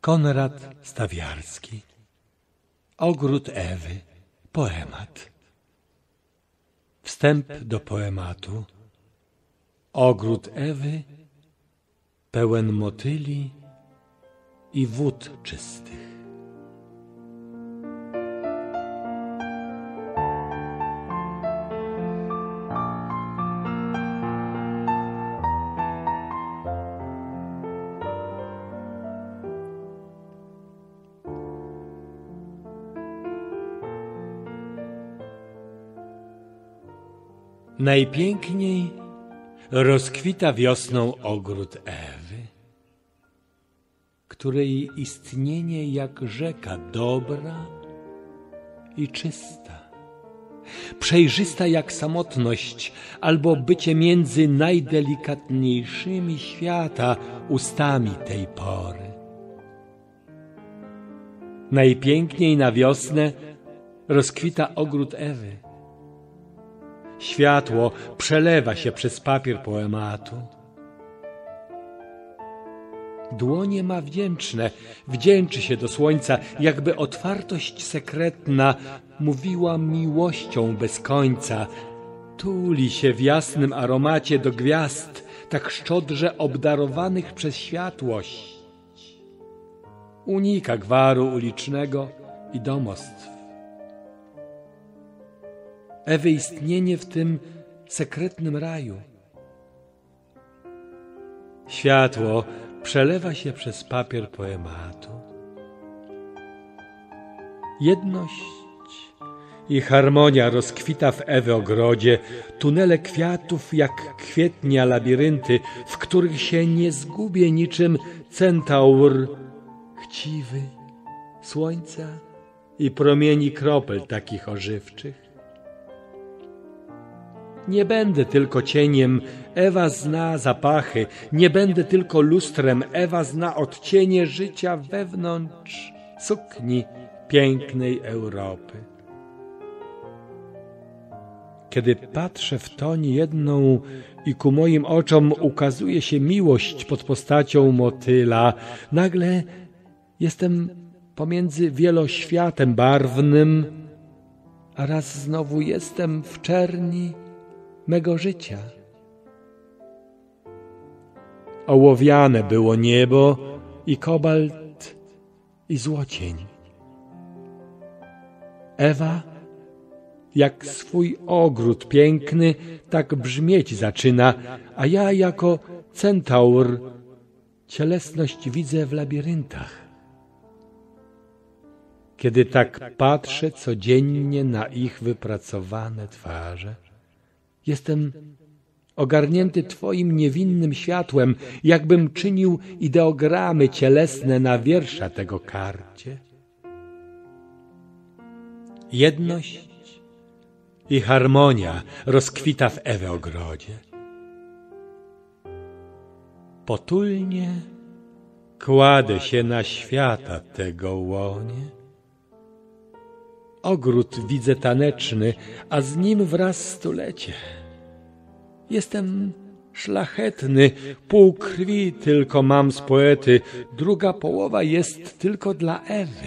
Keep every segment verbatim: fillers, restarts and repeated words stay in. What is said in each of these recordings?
Konrad Stawiarski. Ogród Ewy. Poemat. Wstęp do poematu. Ogród Ewy pełen motyli i wód czystych. Najpiękniej rozkwita wiosną ogród Ewy, której istnienie jak rzeka dobra i czysta, przejrzysta jak samotność albo bycie między najdelikatniejszymi świata ustami tej pory. Najpiękniej na wiosnę rozkwita ogród Ewy. Światło przelewa się przez papier poematu. Dłonie ma wdzięczne, wdzięczy się do słońca, jakby otwartość sekretna mówiła miłością bez końca. Tuli się w jasnym aromacie do gwiazd, tak szczodrze obdarowanych przez światłość. Unika gwaru ulicznego i domostw. Ewy istnienie w tym sekretnym raju. Światło przelewa się przez papier poematu. Jedność i harmonia rozkwita w Ewy ogrodzie, tunele kwiatów jak kwietnia labirynty, w których się nie zgubię niczym centaur chciwy słońca i promieni kropel takich ożywczych. Nie będę tylko cieniem, Ewa zna zapachy, nie będę tylko lustrem, Ewa zna odcienie życia wewnątrz sukni pięknej Europy. Kiedy patrzę w toń jedną i ku moim oczom ukazuje się miłość pod postacią motyla, nagle jestem pomiędzy wieloświatem barwnym, a raz znowu jestem w czerni mego życia. Ołowiane było niebo i kobalt i złocień. Ewa, jak swój ogród piękny, tak brzmieć zaczyna, a ja jako centaur cielesność widzę w labiryntach. Kiedy tak patrzę codziennie na ich wypracowane twarze, jestem ogarnięty Twoim niewinnym światłem, jakbym czynił ideogramy cielesne na wiersza tego karcie. Jedność i harmonia rozkwita w Ewy ogrodzie. Potulnie kładę się na świata tego łonie. Ogród widzę taneczny, a z nim wraz stulecie. Jestem szlachetny, pół krwi tylko mam z poety, druga połowa jest tylko dla Ewy.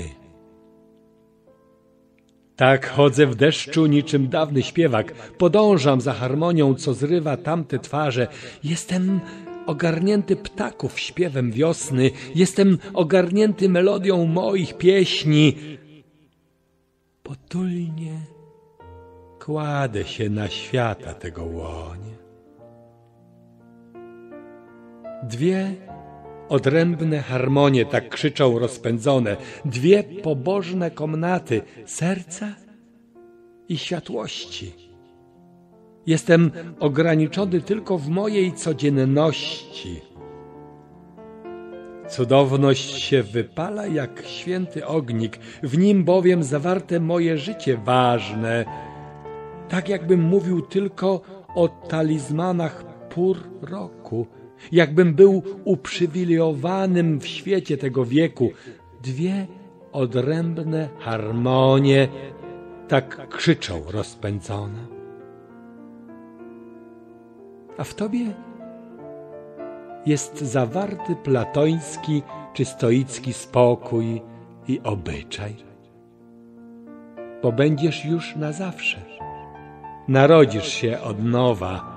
Tak chodzę w deszczu niczym dawny śpiewak, podążam za harmonią, co zrywa tamte twarze. Jestem ogarnięty ptaków śpiewem wiosny, jestem ogarnięty melodią moich pieśni. Potulnie kładę się na świata tego łonie. Dwie odrębne harmonie tak krzyczą rozpędzone, dwie pobożne komnaty serca i światłości. Jestem ograniczony tylko w mojej codzienności. Cudowność się wypala jak święty ognik, w nim bowiem zawarte moje życie ważne. Tak jakbym mówił tylko o talizmanach pór roku, jakbym był uprzywilejowanym w świecie tego wieku. Dwie odrębne harmonie tak krzyczą rozpędzone. A w Tobie jest zawarty platoński czy stoicki spokój i obyczaj. Bo będziesz już na zawsze. Narodzisz się od nowa.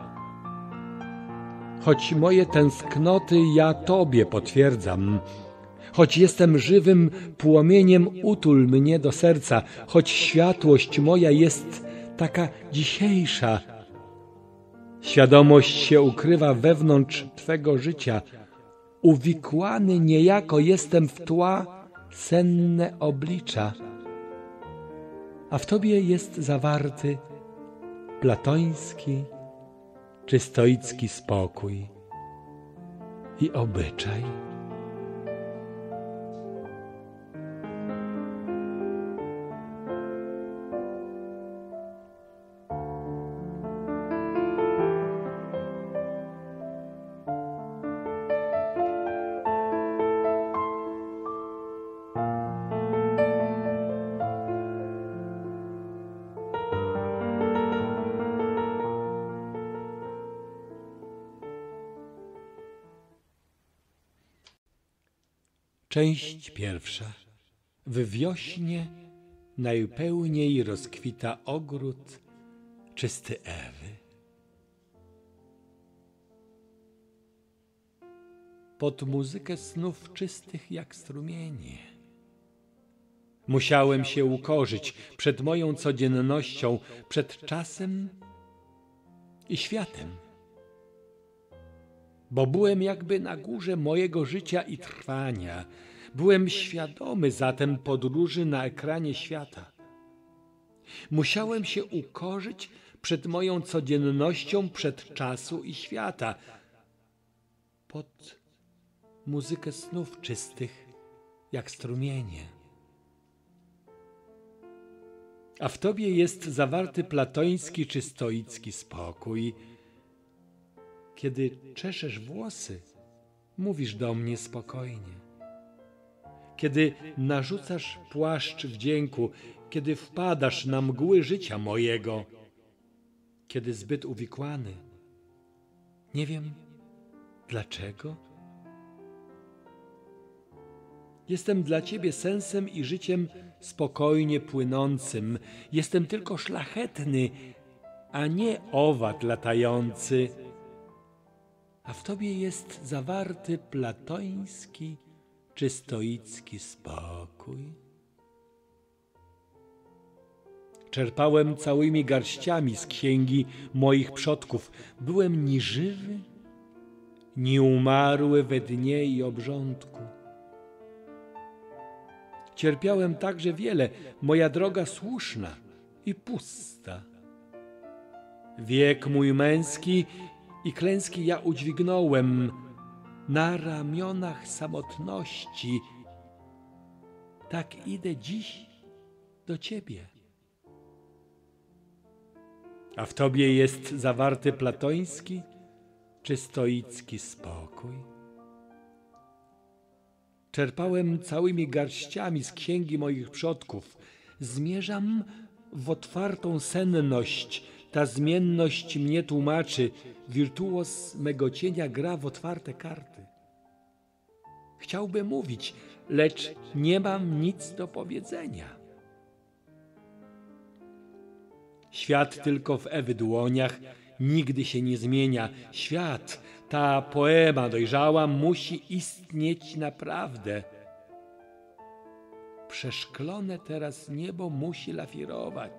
Choć moje tęsknoty ja Tobie potwierdzam, choć jestem żywym płomieniem, utul mnie do serca, choć światłość moja jest taka dzisiejsza. Świadomość się ukrywa wewnątrz Twego życia. Uwikłany niejako jestem w tła senne oblicza, a w Tobie jest zawarty platoński czy stoicki spokój i obyczaj. Część pierwsza. W wiośnie najpełniej rozkwita ogród czysty Ewy. Pod muzykę snów czystych jak strumienie. Musiałem się ukorzyć przed moją codziennością, przed czasem i światem. Bo byłem jakby na górze mojego życia i trwania. Byłem świadomy zatem podróży na ekranie świata. Musiałem się ukorzyć przed moją codziennością, przed czasu i świata. Pod muzykę snów czystych jak strumienie. A w Tobie jest zawarty platoński czy stoicki spokój. Kiedy czeszesz włosy, mówisz do mnie spokojnie. Kiedy narzucasz płaszcz wdzięku, kiedy wpadasz na mgły życia mojego, kiedy zbyt uwikłany, nie wiem dlaczego. Jestem dla Ciebie sensem i życiem spokojnie płynącym. Jestem tylko szlachetny, a nie owad latający. A w Tobie jest zawarty platoński czy stoicki spokój. Czerpałem całymi garściami z księgi moich przodków. Byłem ni żywy, ni umarły we dnie i obrządku. Cierpiałem także wiele, moja droga słuszna i pusta. Wiek mój męski i klęski ja udźwignąłem na ramionach samotności. Tak idę dziś do Ciebie. A w Tobie jest zawarty platoński czy stoicki spokój. Czerpałem całymi garściami z księgi moich przodków. Zmierzam w otwartą senność. Ta zmienność mnie tłumaczy. Wirtuos mego cienia gra w otwarte karty. Chciałbym mówić, lecz nie mam nic do powiedzenia. Świat tylko w Ewy dłoniach nigdy się nie zmienia. Świat, ta poema dojrzała, musi istnieć naprawdę. Przeszklone teraz niebo musi lawirować.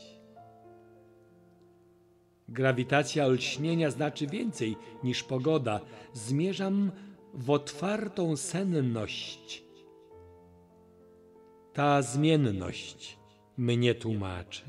Grawitacja olśnienia znaczy więcej niż pogoda. Zmierzam w otwartą senność. Ta zmienność mnie tłumaczy.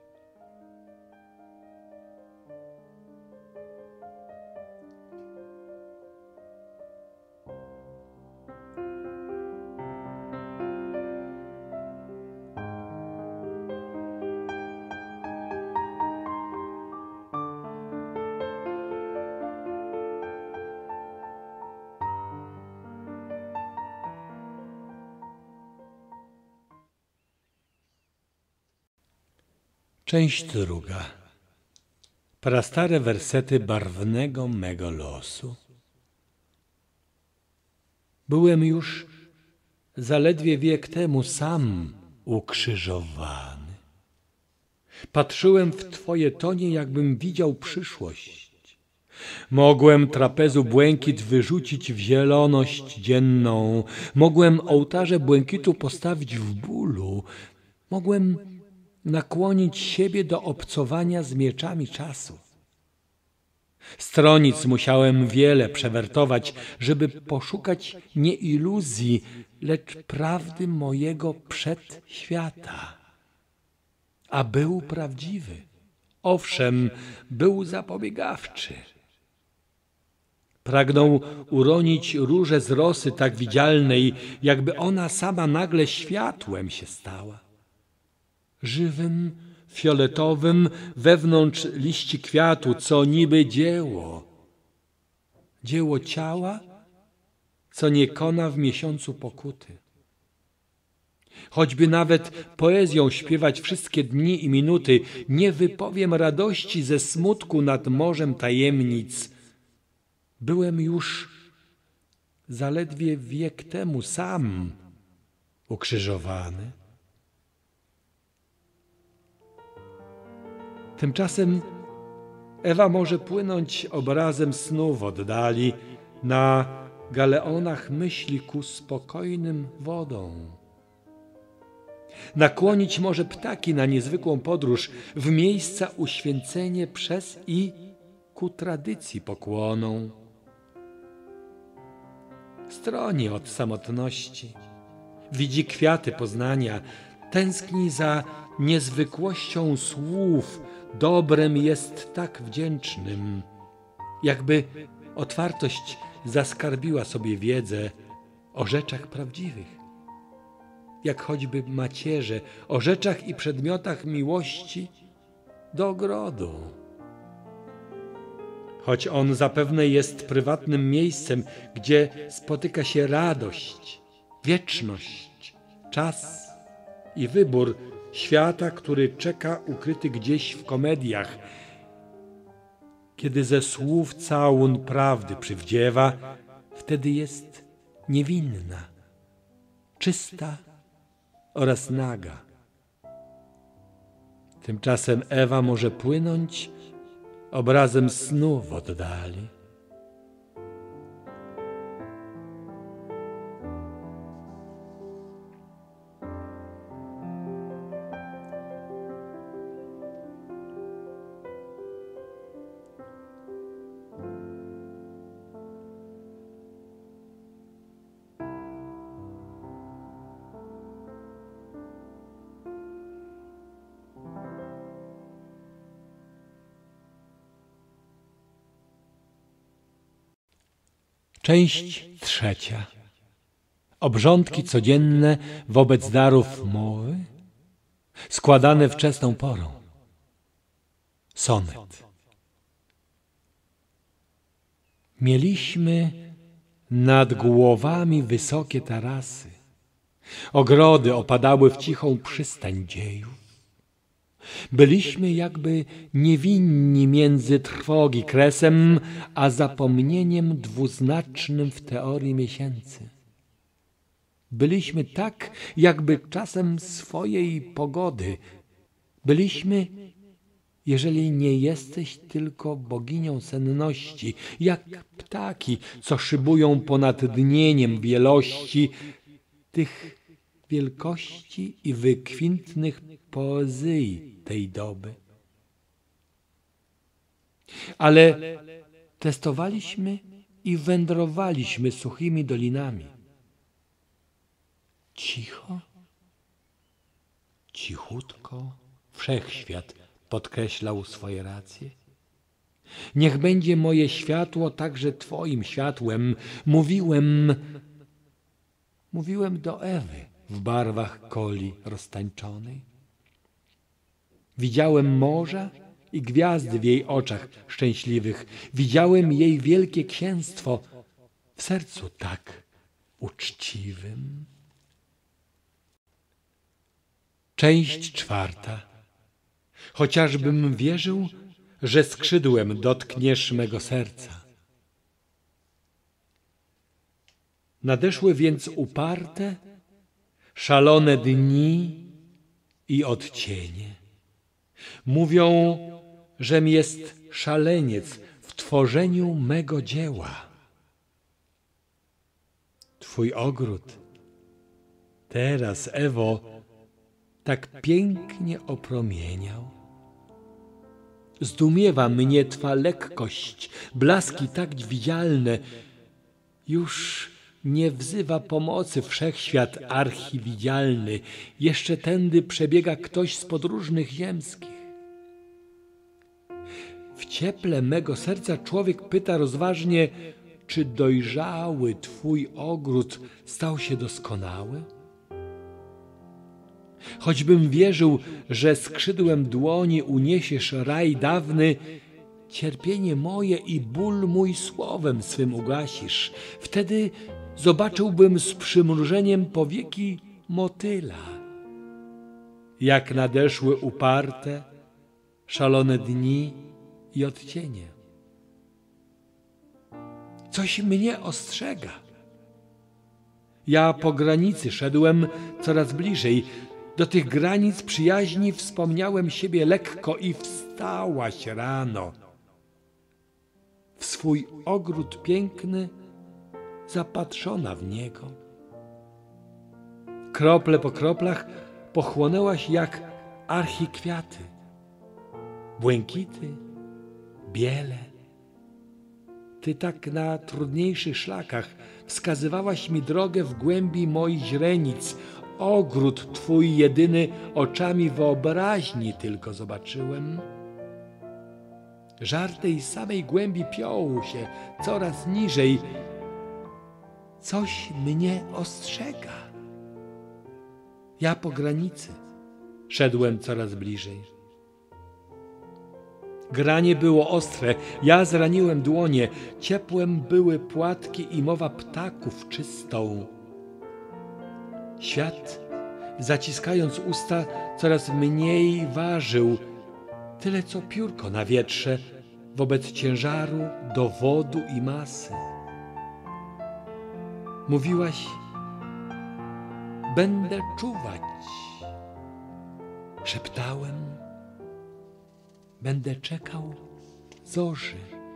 Część druga. Prastare wersety barwnego mego losu. Byłem już zaledwie wiek temu sam ukrzyżowany. Patrzyłem w Twoje tonie, jakbym widział przyszłość. Mogłem trapezu błękit wyrzucić w zieloność dzienną. Mogłem ołtarze błękitu postawić w bólu. Mogłem nakłonić siebie do obcowania z mieczami czasu. Stronic musiałem wiele przewertować, żeby poszukać nie iluzji, lecz prawdy mojego przedświata. A był prawdziwy. Owszem, był zapobiegawczy. Pragnął uronić różę z rosy tak widzialnej, jakby ona sama nagle światłem się stała. Żywym, fioletowym, wewnątrz liści kwiatu, co niby dzieło. Dzieło ciała, co nie kona w miesiącu pokuty. Choćby nawet poezją śpiewać wszystkie dni i minuty, nie wypowiem radości ze smutku nad morzem tajemnic. Byłem już zaledwie wiek temu sam ukrzyżowany. Tymczasem Ewa może płynąć obrazem snu w oddali, na galeonach myśli ku spokojnym wodom. Nakłonić może ptaki na niezwykłą podróż w miejsca uświęcenie przez i ku tradycji pokłoną. Stroni od samotności, widzi kwiaty poznania, tęskni za niezwykłością słów, dobrem jest tak wdzięcznym, jakby otwartość zaskarbiła sobie wiedzę o rzeczach prawdziwych, jak choćby macierze o rzeczach i przedmiotach miłości do ogrodu. Choć on zapewne jest prywatnym miejscem, gdzie spotyka się radość, wieczność, czas i wybór świata, który czeka ukryty gdzieś w komediach, kiedy ze słów całun prawdy przywdziewa, wtedy jest niewinna, czysta oraz naga. Tymczasem Ewa może płynąć obrazem snu w oddali. Część trzecia. Obrządki codzienne wobec darów mowy, składane wczesną porą. Sonet. Mieliśmy nad głowami wysokie tarasy. Ogrody opadały w cichą przystań dziejów. Byliśmy jakby niewinni między trwogi kresem, a zapomnieniem dwuznacznym w teorii miesięcy. Byliśmy tak, jakby czasem swojej pogody. Byliśmy, jeżeli nie jesteś tylko boginią senności, jak ptaki, co szybują ponad dnieniem wielości, tych wielkości i wykwintnych poezji tej doby. Ale testowaliśmy i wędrowaliśmy suchymi dolinami. Cicho, cichutko wszechświat podkreślał swoje racje. Niech będzie moje światło także Twoim światłem. Mówiłem, mówiłem do Ewy w barwach koli roztańczonej. Widziałem morza i gwiazdy w jej oczach szczęśliwych. Widziałem jej wielkie księstwo w sercu tak uczciwym. Część czwarta. Chociażbym wierzył, że skrzydłem dotkniesz mego serca. Nadeszły więc uparte, szalone dni i odcienie. Mówią, żem jest szaleniec w tworzeniu mego dzieła. Twój ogród teraz, Ewo, tak pięknie opromieniał. Zdumiewa mnie Twa lekkość, blaski tak widzialne. Już nie wzywa pomocy wszechświat archiwidzialny. Jeszcze tędy przebiega ktoś z podróżnych ziemskich. W cieple mego serca człowiek pyta rozważnie, czy dojrzały Twój ogród stał się doskonały? Choćbym wierzył, że skrzydłem dłoni uniesiesz raj dawny, cierpienie moje i ból mój słowem swym ugasisz. Wtedy zobaczyłbym z przymrużeniem powieki motyla. Jak nadeszły uparte, szalone dni i odcienie. Coś mnie ostrzega. Ja po granicy szedłem coraz bliżej. Do tych granic przyjaźni wspomniałem siebie lekko i wstałaś rano. W swój ogród piękny zapatrzona w niego. Krople po kroplach pochłonęłaś jak archikwiaty. Błękity, biele. Ty tak na trudniejszych szlakach wskazywałaś mi drogę w głębi moich źrenic. Ogród Twój jedyny oczami wyobraźni tylko zobaczyłem. Żar tej samej głębi piołu się coraz niżej. Coś mnie ostrzega. Ja po granicy szedłem coraz bliżej. Granie było ostre, ja zraniłem dłonie, ciepłem były płatki i mowa ptaków czystą. Świat, zaciskając usta, coraz mniej ważył, tyle co piórko na wietrze wobec ciężaru, dowodu i masy. Mówiłaś, będę czuwać. Szeptałem, będę czekał zorzy.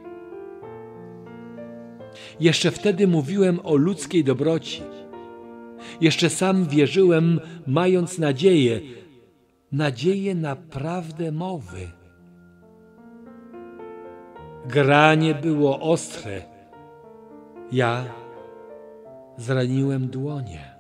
Jeszcze wtedy mówiłem o ludzkiej dobroci. Jeszcze sam wierzyłem, mając nadzieję, nadzieję na prawdę mowy. Granie było ostre. Ja zraniłem dłonie.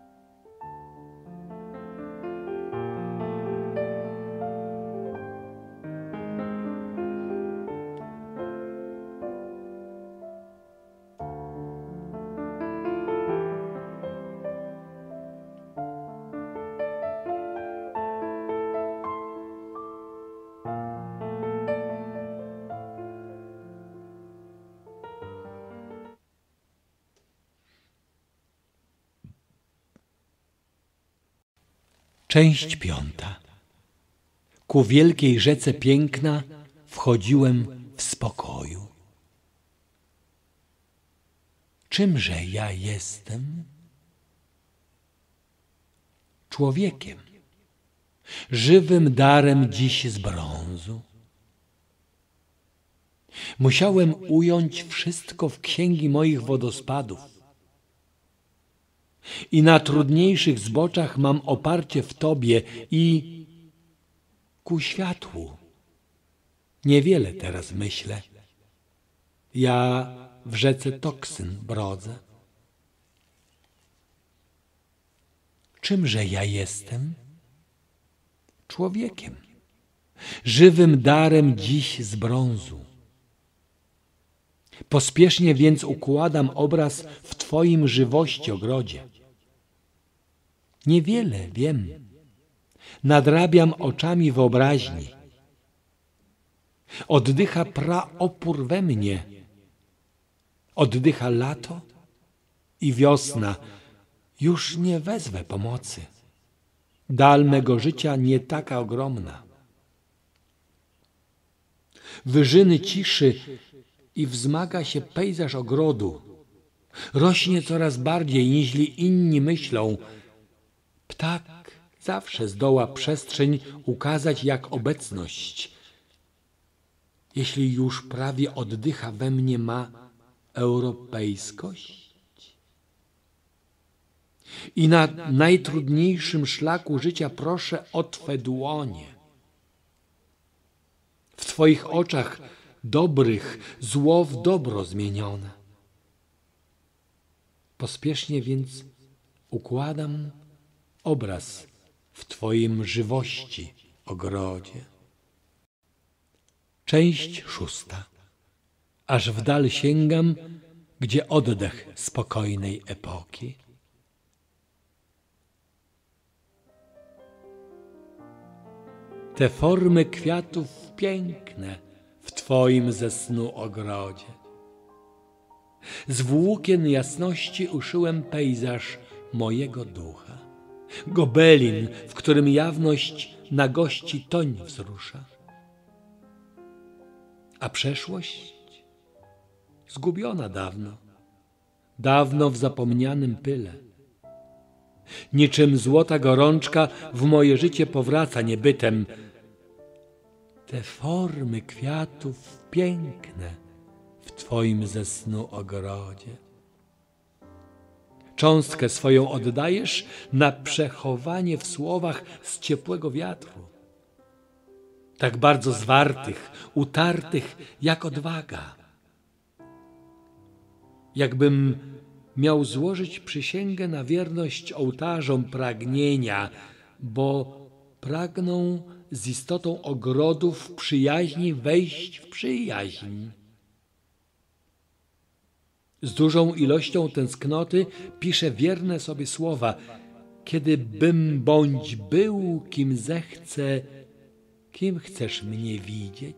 Część piąta. Ku wielkiej rzece piękna wchodziłem w spokoju. Czymże ja jestem? Człowiekiem, żywym darem dziś z brązu. Musiałem ująć wszystko w księgi moich wodospadów. I na trudniejszych zboczach mam oparcie w Tobie i ku światłu. Niewiele teraz myślę. Ja w rzece toksyn brodzę. Czymże ja jestem? Człowiekiem, żywym darem dziś z brązu. Pospiesznie więc układam obraz w Twoim żywości ogrodzie. Niewiele wiem, nadrabiam oczami wyobraźni. Oddycha praopór we mnie, oddycha lato i wiosna. Już nie wezwę pomocy. Dal mego życia nie taka ogromna. Wyżyny ciszy i wzmaga się pejzaż ogrodu. Rośnie coraz bardziej, niźli inni myślą. Ptak zawsze zdoła przestrzeń ukazać jak obecność. Jeśli już prawie oddycha we mnie ma europejskość? I na najtrudniejszym szlaku życia proszę o Twe dłonie. W Twoich oczach dobrych zło w dobro zmienione. Pospiesznie więc układam obraz w Twoim żywości ogrodzie. Część szósta. Aż w dal sięgam, gdzie oddech spokojnej epoki. Te formy kwiatów piękne w Twoim ze snu ogrodzie. Z włókien jasności uszyłem pejzaż mojego ducha. Gobelin, w którym jawność na gości toń wzrusza. A przeszłość? Zgubiona dawno, dawno w zapomnianym pyle. Niczym złota gorączka w moje życie powraca niebytem. Te formy kwiatów piękne w Twoim ze snu ogrodzie. Cząstkę swoją oddajesz na przechowanie w słowach z ciepłego wiatru. Tak bardzo zwartych, utartych jak odwaga. Jakbym miał złożyć przysięgę na wierność ołtarzom pragnienia, bo pragną z istotą ogrodów przyjaźni wejść w przyjaźń. Z dużą ilością tęsknoty piszę wierne sobie słowa. Kiedy bym bądź był, kim zechcę, kim chcesz mnie widzieć?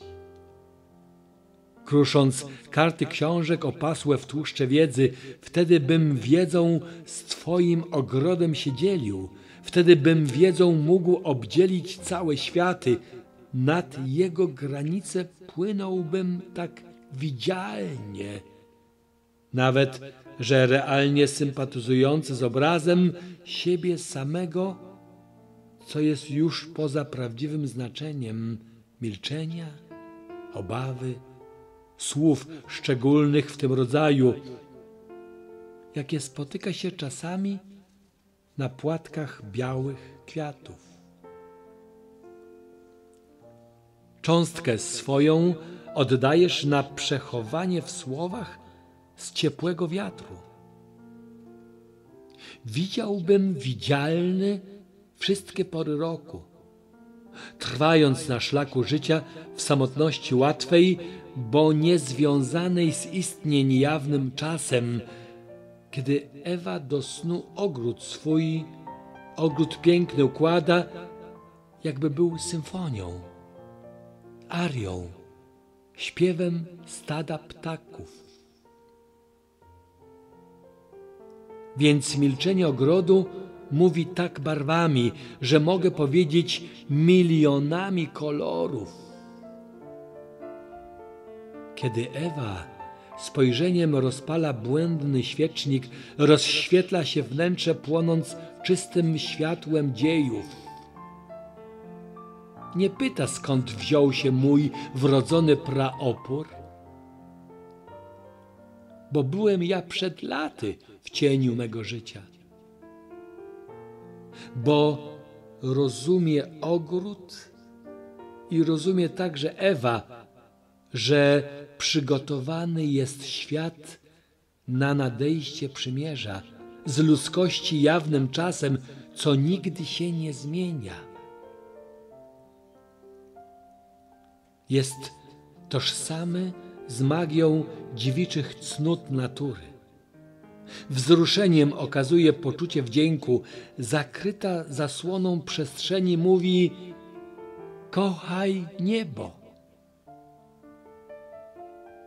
Krusząc karty książek opasłe w tłuszcze wiedzy, wtedy bym wiedzą z Twoim ogrodem się dzielił, wtedy bym wiedzą mógł obdzielić całe światy, nad jego granice płynąłbym tak widzialnie, nawet, że realnie sympatyzujący z obrazem siebie samego, co jest już poza prawdziwym znaczeniem milczenia, obawy, słów szczególnych w tym rodzaju, jakie spotyka się czasami na płatkach białych kwiatów. Cząstkę swoją oddajesz na przechowanie w słowach z ciepłego wiatru. Widziałbym widzialny wszystkie pory roku, trwając na szlaku życia w samotności łatwej, bo niezwiązanej z istnień jawnym czasem, kiedy Ewa do snu ogród swój, ogród piękny układa, jakby był symfonią, arią, śpiewem stada ptaków. Więc milczenie ogrodu mówi tak barwami, że mogę powiedzieć milionami kolorów. Kiedy Ewa spojrzeniem rozpala błędny świecznik, rozświetla się wnętrze, płonąc czystym światłem dziejów. Nie pyta, skąd wziął się mój wrodzony praopór, bo byłem ja przed laty w cieniu mego życia. Bo rozumie ogród i rozumie także Ewa, że przygotowany jest świat na nadejście przymierza z ludzkości jawnym czasem, co nigdy się nie zmienia. Jest tożsamy z magią dziewiczych cnót natury. Wzruszeniem okazuje poczucie wdzięku, zakryta zasłoną przestrzeni mówi: kochaj niebo.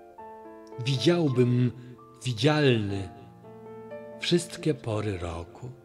Widziałbym widzialny wszystkie pory roku.